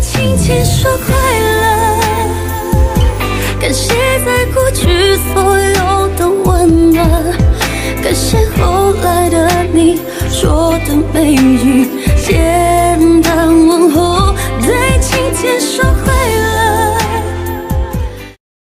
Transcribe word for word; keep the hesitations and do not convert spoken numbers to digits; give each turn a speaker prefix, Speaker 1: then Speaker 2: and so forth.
Speaker 1: 轻轻说快乐，感谢在过去所有的温暖，感谢后来的你说的每一句谢谢。